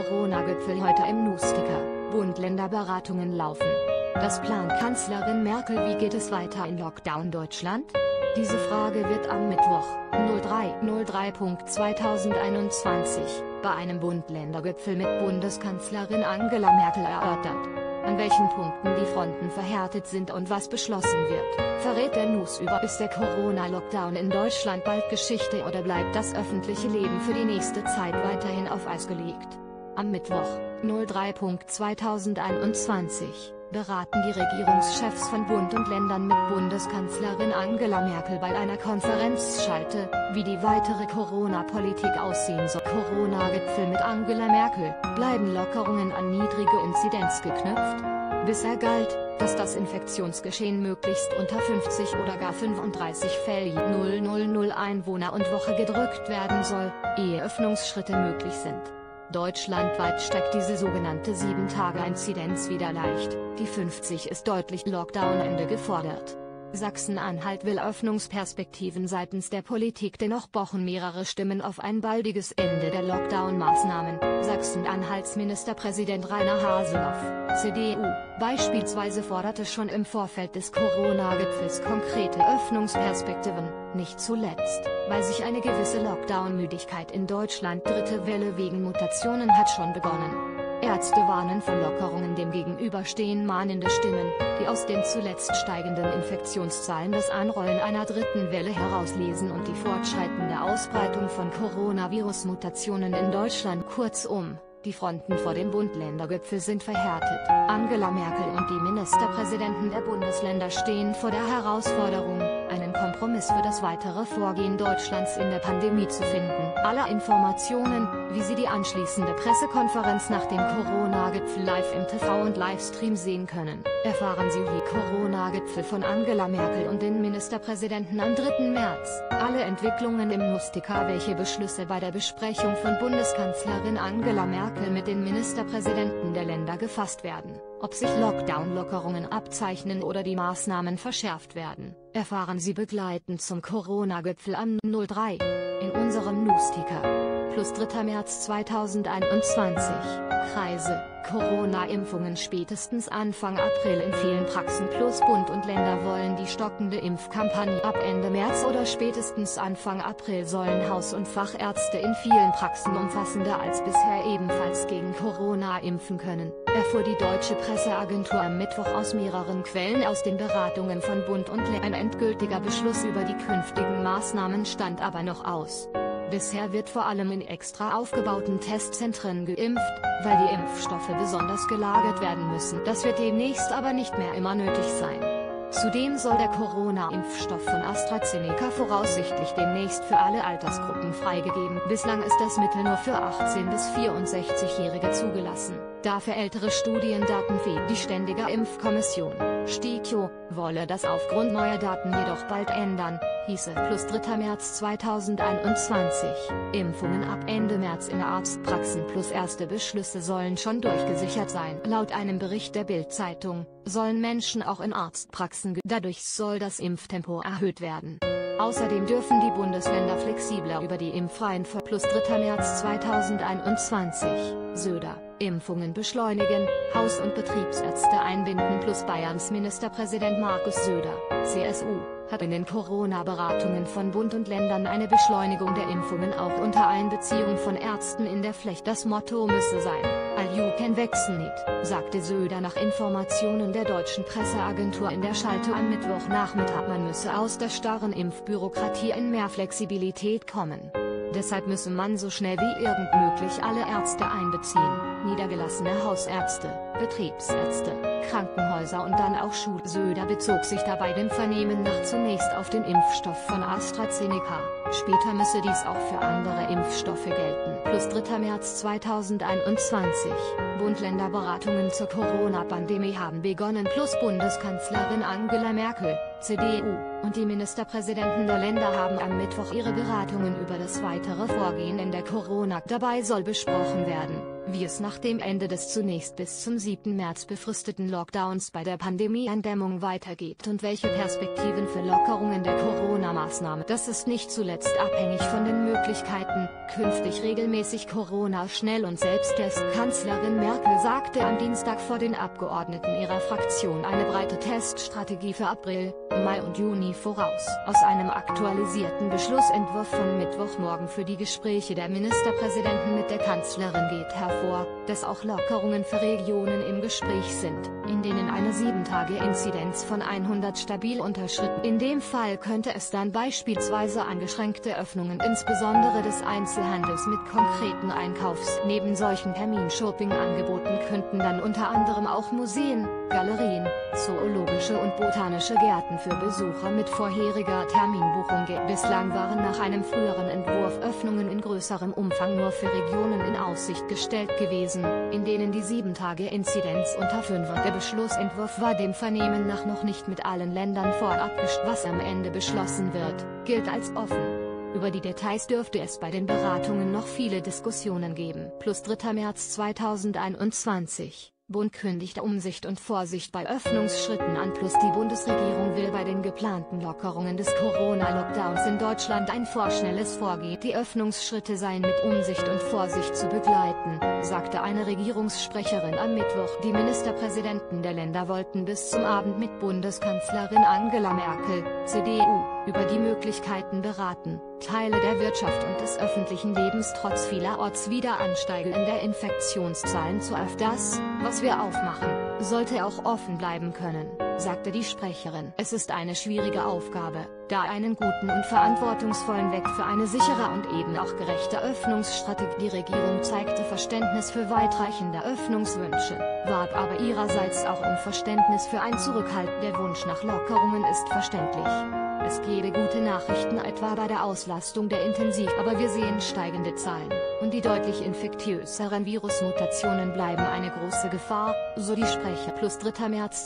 Corona-Gipfel heute im Nustiker. Bund-Länder-Beratungen laufen. Das plant Kanzlerin Merkel. Wie geht es weiter in Lockdown Deutschland? Diese Frage wird am Mittwoch, 03.03.2021, bei einem Bund-Länder-Gipfel mit Bundeskanzlerin Angela Merkel erörtert. An welchen Punkten die Fronten verhärtet sind und was beschlossen wird, verrät der News über. Ist der Corona-Lockdown in Deutschland bald Geschichte oder bleibt das öffentliche Leben für die nächste Zeit weiterhin auf Eis gelegt? Am Mittwoch, 03.2021, beraten die Regierungschefs von Bund und Ländern mit Bundeskanzlerin Angela Merkel bei einer Konferenzschalte, wie die weitere Corona-Politik aussehen soll. Corona-Gipfel mit Angela Merkel, bleiben Lockerungen an niedrige Inzidenz geknüpft? Bisher galt, dass das Infektionsgeschehen möglichst unter 50 oder gar 35 Fälle 1000 Einwohner und Woche gedrückt werden soll, ehe Öffnungsschritte möglich sind. Deutschlandweit steigt diese sogenannte 7-Tage-Inzidenz wieder leicht, die 50 ist deutlich. Lockdown-Ende gefordert. Sachsen-Anhalt will Öffnungsperspektiven seitens der Politik, dennoch pochen mehrere Stimmen auf ein baldiges Ende der Lockdown-Maßnahmen. Sachsen-Anhalts Ministerpräsident Rainer Haseloff, CDU, beispielsweise forderte schon im Vorfeld des Corona-Gipfels konkrete Öffnungsperspektiven, nicht zuletzt, weil sich eine gewisse Lockdown-Müdigkeit in Deutschland. Dritte Welle wegen Mutationen hat schon begonnen. Ärzte warnen vor Lockerungen, dem gegenüber stehen mahnende Stimmen, die aus den zuletzt steigenden Infektionszahlen das Anrollen einer dritten Welle herauslesen und die fortschreitende Ausbreitung von Coronavirus-Mutationen in Deutschland. Kurzum, die Fronten vor dem Bund-Länder-Gipfel sind verhärtet. Angela Merkel und die Ministerpräsidenten der Bundesländer stehen vor der Herausforderung, einen Kompromiss für das weitere Vorgehen Deutschlands in der Pandemie zu finden. Alle Informationen, wie Sie die anschließende Pressekonferenz nach dem Corona-Gipfel live im TV und Livestream sehen können, erfahren Sie wie Corona-Gipfel von Angela Merkel und den Ministerpräsidenten am 3. März. Alle Entwicklungen im Nustiker. Welche Beschlüsse bei der Besprechung von Bundeskanzlerin Angela Merkel mit den Ministerpräsidenten der Länder gefasst werden, ob sich Lockdown-Lockerungen abzeichnen oder die Maßnahmen verschärft werden, erfahren Sie begleitend zum Corona-Gipfel am 03. in unserem Nustiker. Plus 3. März 2021. Kreise, Corona-Impfungen spätestens Anfang April in vielen Praxen. Plus Bund und Länder wollen die stockende Impfkampagne ab Ende März oder spätestens Anfang April sollen Haus- und Fachärzte in vielen Praxen umfassender als bisher ebenfalls gegen Corona impfen können, erfuhr die deutsche Presseagentur am Mittwoch aus mehreren Quellen aus den Beratungen von Bund und Ländern. Ein endgültiger Beschluss über die künftigen Maßnahmen stand aber noch aus. Bisher wird vor allem in extra aufgebauten Testzentren geimpft, weil die Impfstoffe besonders gelagert werden müssen. Das wird demnächst aber nicht mehr immer nötig sein. Zudem soll der Corona-Impfstoff von AstraZeneca voraussichtlich demnächst für alle Altersgruppen freigegeben. Bislang ist das Mittel nur für 18- bis 64-Jährige zugelassen. Dafür ältere Studiendaten fehlen. Die Ständige Impfkommission, STIKO, wolle das aufgrund neuer Daten jedoch bald ändern, hieße. Plus 3. März 2021. Impfungen ab Ende März in Arztpraxen. Plus erste Beschlüsse sollen schon durchgesichert sein. Laut einem Bericht der Bild-Zeitung sollen Menschen auch in Arztpraxen. Dadurch soll das Impftempo erhöht werden. Außerdem dürfen die Bundesländer flexibler über die Impfreihenfolge. Plus 3. März 2021. Söder, Impfungen beschleunigen, Haus- und Betriebsärzte einbinden. Plus Bayerns Ministerpräsident Markus Söder, CSU, hat in den Corona-Beratungen von Bund und Ländern eine Beschleunigung der Impfungen auch unter Einbeziehung von Ärzten in der Fläche. Das Motto müsse sein, all you can vaccinate, sagte Söder nach Informationen der deutschen Presseagentur in der Schalte am Mittwochnachmittag. Man müsse aus der starren Impfbürokratie in mehr Flexibilität kommen. Deshalb müsse man so schnell wie irgend möglich alle Ärzte einbeziehen, niedergelassene Hausärzte, Betriebsärzte, Krankenhäuser und dann auch Schulen. Söder bezog sich dabei dem Vernehmen nach zunächst auf den Impfstoff von AstraZeneca, später müsse dies auch für andere Impfstoffe gelten. Plus 3. März 2021. Bund-Länder-Beratungen zur Corona-Pandemie haben begonnen. Plus Bundeskanzlerin Angela Merkel, CDU, und die Ministerpräsidenten der Länder haben am Mittwoch ihre Beratungen über das weitere Vorgehen in der Corona. Dabei soll besprochen werden, wie es nach dem Ende des zunächst bis zum 7. März befristeten Lockdowns bei der Pandemieeindämmung weitergeht und welche Perspektiven für Lockerungen der Corona-Maßnahmen. Das ist nicht zuletzt abhängig von den Möglichkeiten, künftig regelmäßig Corona schnell und selbsttest. Kanzlerin Merkel sagte am Dienstag vor den Abgeordneten ihrer Fraktion eine breite Teststrategie für April, Mai und Juni voraus. Aus einem aktualisierten Beschlussentwurf von Mittwochmorgen für die Gespräche der Ministerpräsidenten mit der Kanzlerin geht hervor, dass auch Lockerungen für Regionen im Gespräch sind, in denen eine 7-Tage-Inzidenz von 100 stabil unterschritten. In dem Fall könnte es dann beispielsweise eingeschränkte Öffnungen insbesondere des Einzelhandels mit konkreten Einkaufs. Neben solchen Termin-Shopping-Angeboten könnten dann unter anderem auch Museen, Galerien, zoologische und botanische Gärten für Besucher mit vorheriger Terminbuchung gelten. Bislang waren nach einem früheren Entwurf Öffnungen in größerem Umfang nur für Regionen in Aussicht gestellt gewesen, in denen die 7-Tage-Inzidenz unter 5 war. Der Beschlussentwurf war dem Vernehmen nach noch nicht mit allen Ländern vorab gestimmt. Was am Ende beschlossen wird, gilt als offen. Über die Details dürfte es bei den Beratungen noch viele Diskussionen geben. Plus 3. März 2021. Bund kündigt Umsicht und Vorsicht bei Öffnungsschritten an. Plus die Bundesregierung will bei den geplanten Lockerungen des Corona-Lockdowns in Deutschland ein vorschnelles Vorgehen. Die Öffnungsschritte seien mit Umsicht und Vorsicht zu begleiten, sagte eine Regierungssprecherin am Mittwoch. Die Ministerpräsidenten der Länder wollten bis zum Abend mit Bundeskanzlerin Angela Merkel, CDU, über die Möglichkeiten beraten, Teile der Wirtschaft und des öffentlichen Lebens trotz vielerorts wieder ansteigender Infektionszahlen zu öffnen. Das, was wir aufmachen, sollte auch offen bleiben können, sagte die Sprecherin. Es ist eine schwierige Aufgabe, da einen guten und verantwortungsvollen Weg für eine sichere und eben auch gerechte Öffnungsstrategie. Die Regierung zeigte Verständnis für weitreichende Öffnungswünsche, warb aber ihrerseits auch um Verständnis für ein Zurückhalten. Der Wunsch nach Lockerungen ist verständlich. Es gebe gute Nachrichten etwa bei der Auslastung der Intensiv, aber wir sehen steigende Zahlen, und die deutlich infektiöseren Virusmutationen bleiben eine große Gefahr, so die Sprecher. Plus 3. März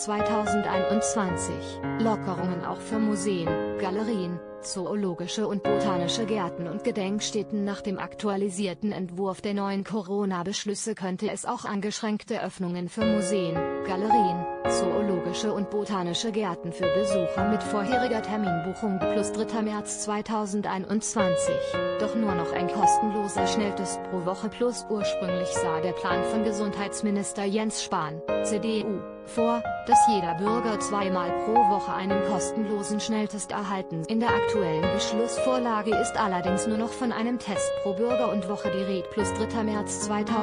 2021. Lockerungen auch für Museen, Galerien, zoologische und botanische Gärten und Gedenkstätten. Nach dem aktualisierten Entwurf der neuen Corona-Beschlüsse könnte es auch eingeschränkte Öffnungen für Museen, Galerien, zoologische und botanische Gärten für Besucher mit vorheriger Terminbuchung. Plus 3. März 2021. Doch nur noch ein kostenloser Schnelltest pro Woche plus. Ursprünglich sah der Plan von Gesundheitsminister Jens Spahn, CDU, vor, dass jeder Bürger zweimal pro Woche einen kostenlosen Schnelltest erhalten. In der aktuellen Beschlussvorlage ist allerdings nur noch von einem Test pro Bürger und Woche die Rede. Plus 3. März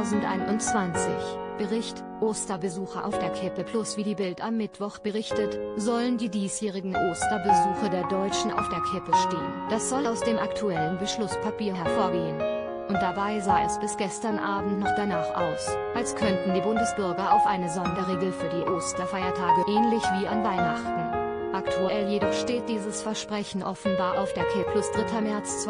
2021. Bericht: Osterbesuche auf der Kippe. Plus wie die Bild am Mittwoch berichtet, sollen die diesjährigen Osterbesuche der Deutschen auf der Kippe stehen. Das soll aus dem aktuellen Beschlusspapier hervorgehen. Und dabei sah es bis gestern Abend noch danach aus, als könnten die Bundesbürger auf eine Sonderregel für die Osterfeiertage ähnlich wie an Weihnachten. Aktuell jedoch steht dieses Versprechen offenbar auf der Kippe. Plus 3. März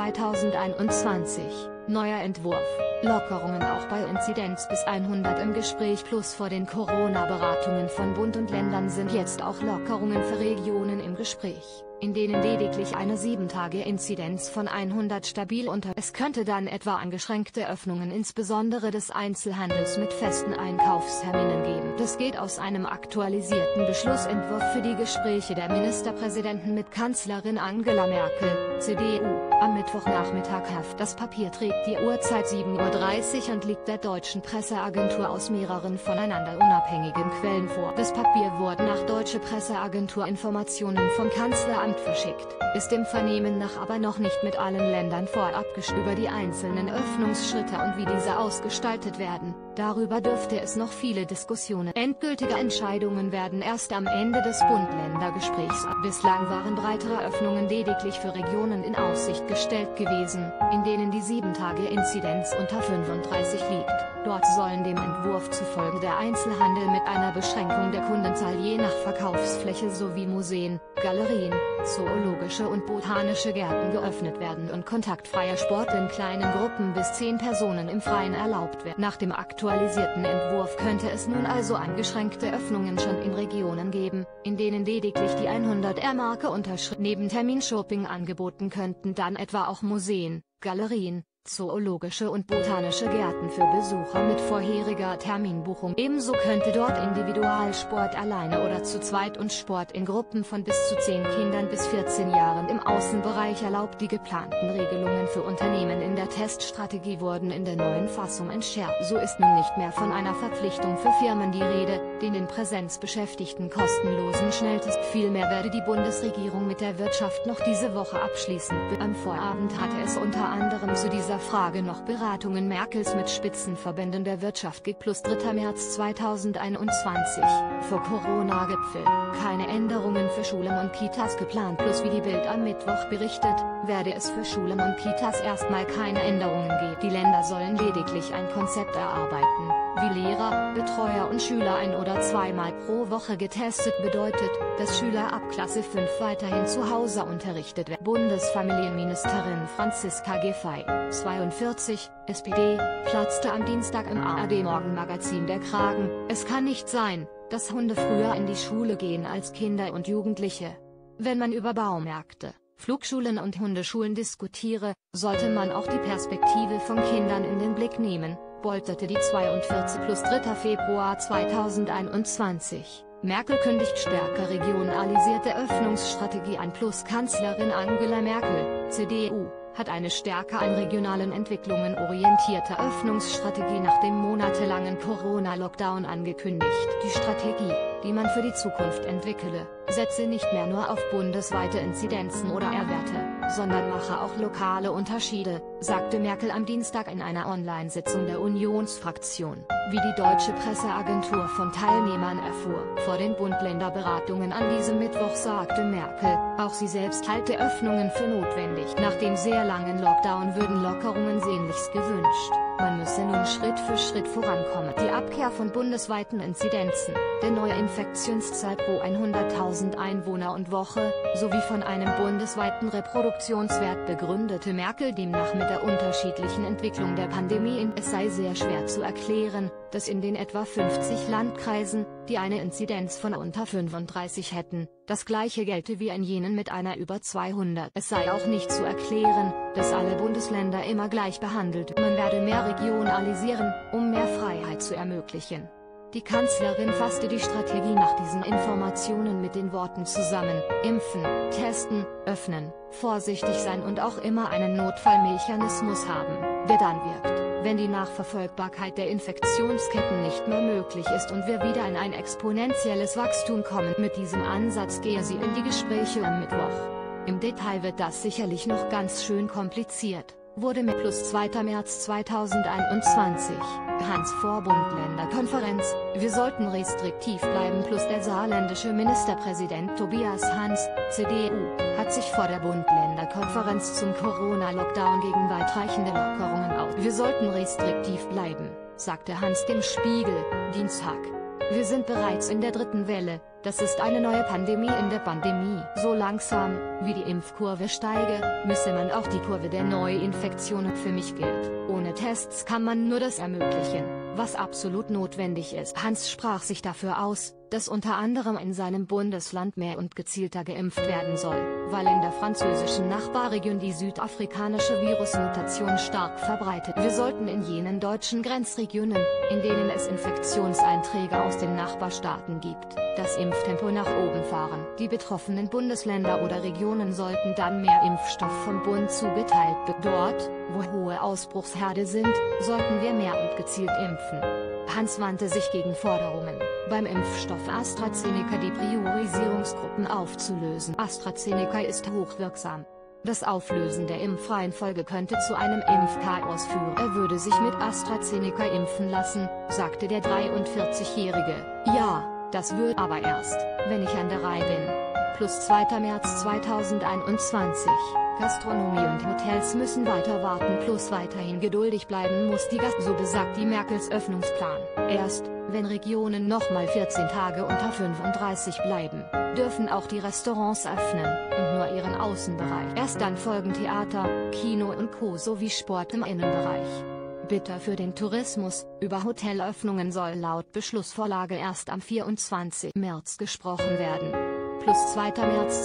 2021. Neuer Entwurf. Lockerungen auch bei Inzidenz bis 100 im Gespräch. Plus vor den Corona-Beratungen von Bund und Ländern sind jetzt auch Lockerungen für Regionen im Gespräch, in denen lediglich eine 7-Tage-Inzidenz von 100 stabil unter. Es könnte dann etwa eingeschränkte Öffnungen insbesondere des Einzelhandels mit festen Einkaufsterminen geben. Das geht aus einem aktualisierten Beschlussentwurf für die Gespräche der Ministerpräsidenten mit Kanzlerin Angela Merkel, CDU, am Mittwochnachmittag hervor. Das Papier trägt die Uhrzeit 7:30 Uhr und liegt der deutschen Presseagentur aus mehreren voneinander unabhängigen Quellen vor. Das Papier wurde nach Deutsche Presseagentur Informationen vom Kanzleramt verschickt, ist dem Vernehmen nach aber noch nicht mit allen Ländern vorab gestimmt. Über die einzelnen Öffnungsschritte und wie diese ausgestaltet werden, darüber dürfte es noch viele Diskussionen. Endgültige Entscheidungen werden erst am Ende des Bund-Länder-Gesprächs. Bislang waren breitere Öffnungen lediglich für Regionen in Aussicht gestellt gewesen, in denen die 7-Tage-Inzidenz unter 35 liegt. Dort sollen dem Entwurf zufolge der Einzelhandel mit einer Beschränkung der Kundenzahl je nach Verkaufsfläche sowie Museen, Galerien, zoologische und botanische Gärten geöffnet werden und kontaktfreier Sport in kleinen Gruppen bis 10 Personen im Freien erlaubt werden. Nach dem aktualisierten Entwurf könnte es nun also eingeschränkte Öffnungen schon in Regionen geben, in denen lediglich die 100er-Marke unterschritten. Neben Termin-Shopping angeboten könnten dann etwa auch Museen, Galerien, zoologische und botanische Gärten für Besucher mit vorheriger Terminbuchung. Ebenso könnte dort Individualsport alleine oder zu zweit und Sport in Gruppen von bis zu 10 Kindern bis 14 Jahren im Außenbereich erlaubt. Die geplanten Regelungen für Unternehmen in der Teststrategie wurden in der neuen Fassung entschärft. So ist nun nicht mehr von einer Verpflichtung für Firmen die Rede, den in Präsenz Beschäftigten kostenlosen Schnelltest. Vielmehr werde die Bundesregierung mit der Wirtschaft noch diese Woche abschließen. Am Vorabend hatte es unter anderem zu dieser Frage noch Beratungen Merkels mit Spitzenverbänden der Wirtschaft gibt. Plus 3. März 2021, vor Corona-Gipfel, keine Änderungen für Schulen und Kitas geplant. Plus wie die Bild am Mittwoch berichtet, werde es für Schulen und Kitas erstmal keine Änderungen geben. Die Länder sollen lediglich ein Konzept erarbeiten, wie Lehrer, Betreuer und Schüler ein- oder zweimal pro Woche getestet bedeutet, dass Schüler ab Klasse 5 weiterhin zu Hause unterrichtet werden. Bundesfamilienministerin Franziska Giffey, 42, SPD, platzte am Dienstag im ARD-Morgenmagazin der Kragen. Es kann nicht sein, dass Hunde früher in die Schule gehen als Kinder und Jugendliche. Wenn man über Baumärkte, Flugschulen und Hundeschulen diskutiere, sollte man auch die Perspektive von Kindern in den Blick nehmen, polterte die 42. Plus 3. Februar 2021. Merkel kündigt stärker regionalisierte Öffnungsstrategie an. Plus Kanzlerin Angela Merkel, CDU, hat eine stärker an regionalen Entwicklungen orientierte Öffnungsstrategie nach dem monatelangen Corona-Lockdown angekündigt. Die Strategie, die man für die Zukunft entwickele, setze nicht mehr nur auf bundesweite Inzidenzen oder R-Werte, sondern mache auch lokale Unterschiede, sagte Merkel am Dienstag in einer Online-Sitzung der Unionsfraktion, wie die deutsche Presseagentur von Teilnehmern erfuhr. Vor den Bund-Länder-Beratungen an diesem Mittwoch sagte Merkel, auch sie selbst halte Öffnungen für notwendig. Nach dem sehr langen Lockdown würden Lockerungen sehnlichst gewünscht. Man müsse nun Schritt für Schritt vorankommen. Die Abkehr von bundesweiten Inzidenzen, der neue Infektionszahl pro 100.000 Einwohner und Woche, sowie von einem bundesweiten Reproduktionswert begründete Merkel demnach mit der unterschiedlichen Entwicklung der Pandemie es sei sehr schwer zu erklären, dass in den etwa 50 Landkreisen, die eine Inzidenz von unter 35 hätten, das gleiche gelte wie in jenen mit einer über 200. Es sei auch nicht zu erklären, dass alle Bundesländer immer gleich behandelt. Man werde mehr regionalisieren, um mehr Freiheit zu ermöglichen. Die Kanzlerin fasste die Strategie nach diesen Informationen mit den Worten zusammen: Impfen, testen, öffnen, vorsichtig sein und auch immer einen Notfallmechanismus haben, der dann wirkt, wenn die Nachverfolgbarkeit der Infektionsketten nicht mehr möglich ist und wir wieder in ein exponentielles Wachstum kommen. Mit diesem Ansatz gehe sie in die Gespräche am Mittwoch. Im Detail wird das sicherlich noch ganz schön kompliziert, wurde mit Plus 2. März 2021, Hans-Verbund-Länderkonferenz, wir sollten restriktiv bleiben. Plus der saarländische Ministerpräsident Tobias Hans, CDU, hat sich vor der Bund-Länder-Konferenz zum Corona-Lockdown gegen weitreichende Lockerungen aus. Wir sollten restriktiv bleiben, sagte Hans dem Spiegel, Dienstag. Wir sind bereits in der 3. Welle, das ist eine neue Pandemie in der Pandemie. So langsam, wie die Impfkurve steige, müsse man auch die Kurve der Neuinfektionen. Für mich gilt, ohne Tests kann man nur das ermöglichen, was absolut notwendig ist. Hans sprach sich dafür aus, dass unter anderem in seinem Bundesland mehr und gezielter geimpft werden soll, weil in der französischen Nachbarregion die südafrikanische Virusmutation stark verbreitet. Wir sollten in jenen deutschen Grenzregionen, in denen es Infektionseinträge aus den Nachbarstaaten gibt, das Impftempo nach oben fahren. Die betroffenen Bundesländer oder Regionen sollten dann mehr Impfstoff vom Bund zugeteilt bekommen. Dort, wo hohe Ausbruchsherde sind, sollten wir mehr und gezielt impfen. Hans wandte sich gegen Forderungen, beim Impfstoff AstraZeneca die Priorisierungsgruppen aufzulösen. AstraZeneca ist hochwirksam. Das Auflösen der Impfreihenfolge könnte zu einem Impfchaos führen. Er würde sich mit AstraZeneca impfen lassen, sagte der 43-Jährige. Ja, das wird aber erst, wenn ich an der Reihe bin. Plus 2. März 2021. Gastronomie und Hotels müssen weiter warten. Plus weiterhin geduldig bleiben muss die so besagt die Merkels Öffnungsplan. Erst, wenn Regionen nochmal 14 Tage unter 35 bleiben, dürfen auch die Restaurants öffnen, und nur ihren Außenbereich. Erst dann folgen Theater, Kino und Co. sowie Sport im Innenbereich. Bitter für den Tourismus, über Hotelöffnungen soll laut Beschlussvorlage erst am 24. März gesprochen werden. plus 2. März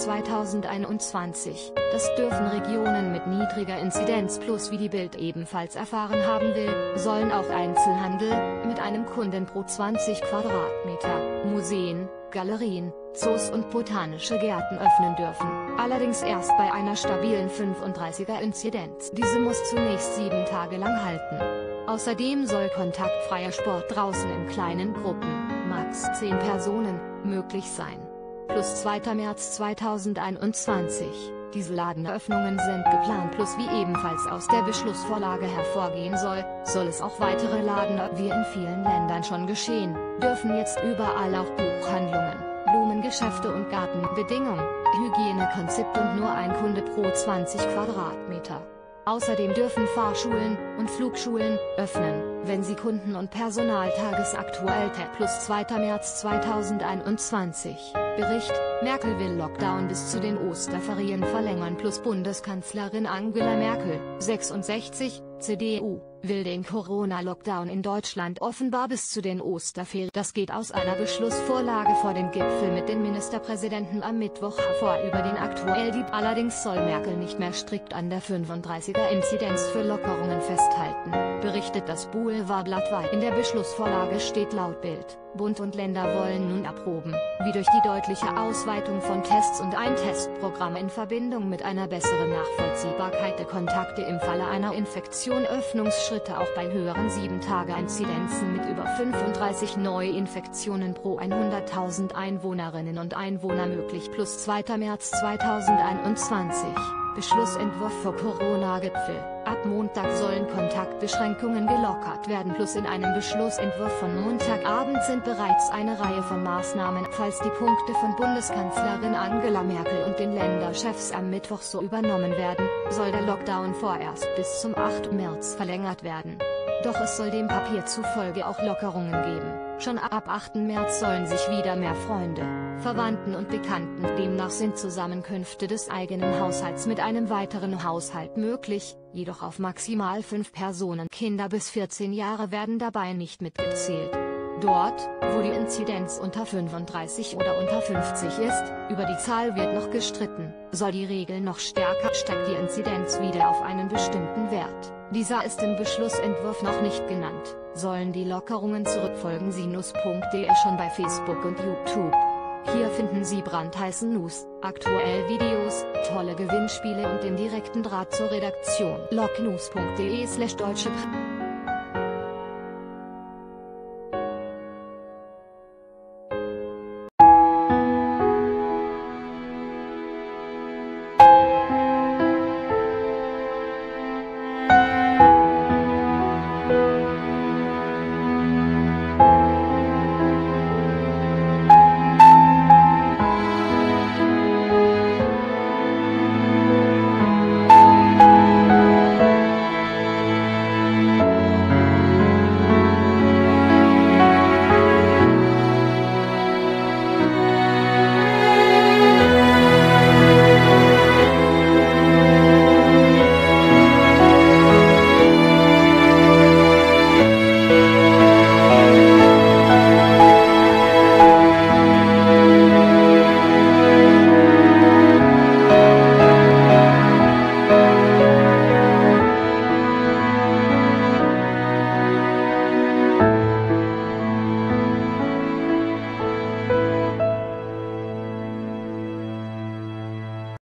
2021. Das dürfen Regionen mit niedriger Inzidenz plus, wie die Bild ebenfalls erfahren haben will, sollen auch Einzelhandel mit einem Kunden pro 20 Quadratmeter, Museen, Galerien, Zoos und botanische Gärten öffnen dürfen, allerdings erst bei einer stabilen 35er Inzidenz. Diese muss zunächst 7 Tage lang halten. Außerdem soll kontaktfreier Sport draußen in kleinen Gruppen, max 10 Personen, möglich sein. Plus 2. März 2021. Diese Ladenöffnungen sind geplant, plus wie ebenfalls aus der Beschlussvorlage hervorgehen soll es auch weitere Laden, wie in vielen Ländern schon geschehen, dürfen jetzt überall auch Buchhandlungen, Blumengeschäfte und Gartenbedingungen, Hygienekonzept und nur ein Kunde pro 20 Quadratmeter. Außerdem dürfen Fahrschulen und Flugschulen öffnen, wenn sie Kunden und Personal tagesaktuell. Plus 2. März 2021. Bericht: Merkel will Lockdown bis zu den Osterferien verlängern. Plus Bundeskanzlerin Angela Merkel, 66, CDU, will den Corona-Lockdown in Deutschland offenbar bis zu den Osterferien. Das geht aus einer Beschlussvorlage vor dem Gipfel mit den Ministerpräsidenten am Mittwoch hervor über den allerdings soll Merkel nicht mehr strikt an der 35er Inzidenz für Lockerungen festhalten, berichtet das Boulevardblatt weiter. In der Beschlussvorlage steht laut Bild: Bund und Länder wollen nun erproben, wie durch die deutliche Ausweitung von Tests und ein Testprogramm in Verbindung mit einer besseren Nachvollziehbarkeit der Kontakte im Falle einer Infektion Öffnungsschritte auch bei höheren 7-Tage-Inzidenzen mit über 35 Neuinfektionen pro 100.000 Einwohnerinnen und Einwohner möglich. Plus 2. März 2021. Beschlussentwurf vor Corona-Gipfel: Ab Montag sollen Kontaktbeschränkungen gelockert werden. Plus in einem Beschlussentwurf von Montagabend sind bereits eine Reihe von Maßnahmen, falls die Punkte von Bundeskanzlerin Angela Merkel und den Länderchefs am Mittwoch so übernommen werden, soll der Lockdown vorerst bis zum 8. März verlängert werden. Doch es soll dem Papier zufolge auch Lockerungen geben. Schon ab 8. März sollen sich wieder mehr Freunde, Verwandten und Bekannten. Demnach sind Zusammenkünfte des eigenen Haushalts mit einem weiteren Haushalt möglich, jedoch auf maximal 5 Personen. Kinder bis 14 Jahre werden dabei nicht mitgezählt. Dort, wo die Inzidenz unter 35 oder unter 50 ist, über die Zahl wird noch gestritten, soll die Regel noch stärker, steigt die Inzidenz wieder auf einen bestimmten Wert. Dieser ist im Beschlussentwurf noch nicht genannt. Sollen die Lockerungen zurückfolgen? sinus.de schon bei Facebook und YouTube. Hier finden Sie brandheißen News, aktuell Videos, tolle Gewinnspiele und den direkten Draht zur Redaktion. lognews.de/deutsche